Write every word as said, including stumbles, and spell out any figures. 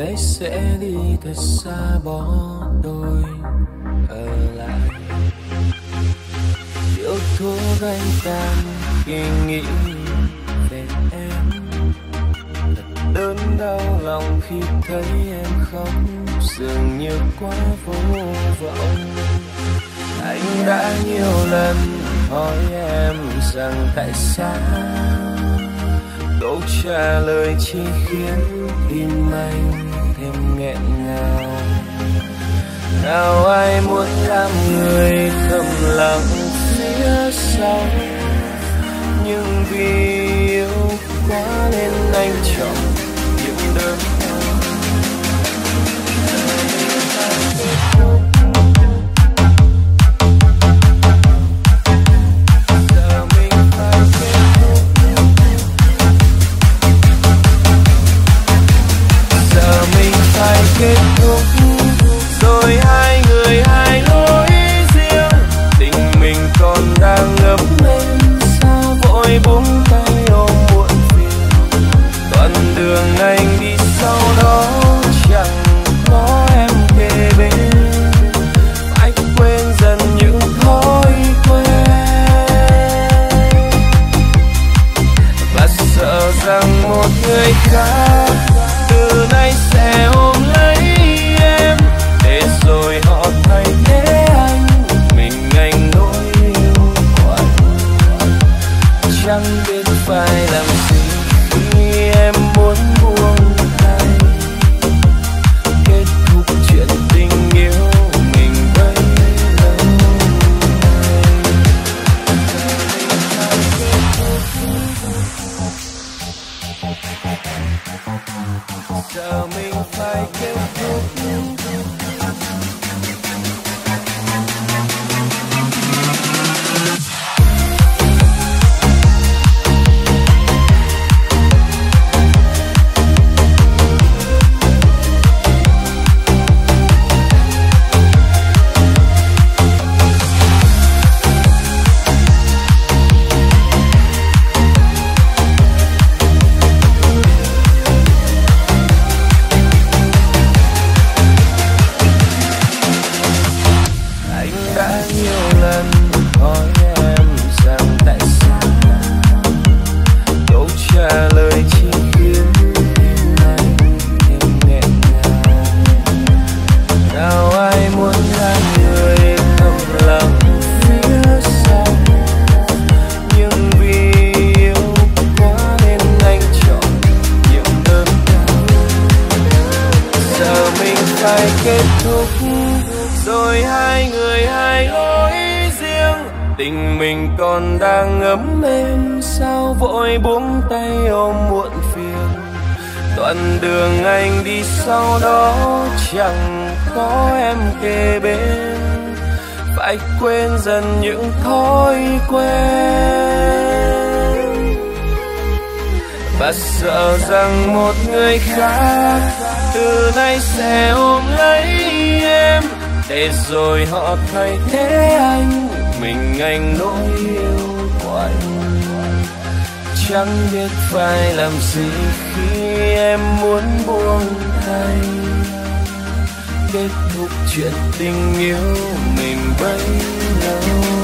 ấy sẽ đi thật xa bỏ tôi ở lại. Yêu thuốc anh tan khi nghĩ về em, thật đớn đau lòng khi thấy em khóc, dường như quá vô vọng. Anh đã nhiều lần hỏi em rằng tại sao, câu trả lời chỉ khiến tim anh thêm nghẹn ngào. Nào ai muốn làm người thầm lặng phía sau, nhưng vì yêu quá nên anh chọn những đớn đau. Phải kết thúc rồi hai người hai lối riêng, tình mình còn đang ngập lên sao vội buông tay ôm muộn phiền. Đoạn đường anh đi sau đó chẳng có em kề bên, phải quên dần những thói quen và sợ rằng một người khác từ nay sẽ ôm lấy em, để rồi họ thay thế anh, mình anh nỗi yêu của anh. Chẳng biết phải làm gì khi em muốn buông tay, kết thúc chuyện tình yêu mình bấy lâu nay. Giờ mình phải kết thúc. Phải kết thúc rồi hai người hai lối riêng, tình mình còn đang ấm êm sao vội buông tay ôm muộn phiền. Đoạn đường anh đi sau đó chẳng có em kề bên, phải quên dần những thói quen và sợ rằng một người khác từ nay sẽ ôm lấy em, để rồi họ thay thế anh, mình anh nỗi yêu của anh. Chẳng biết phải làm gì khi em muốn buông tay, kết thúc chuyện tình yêu mình bấy lâu.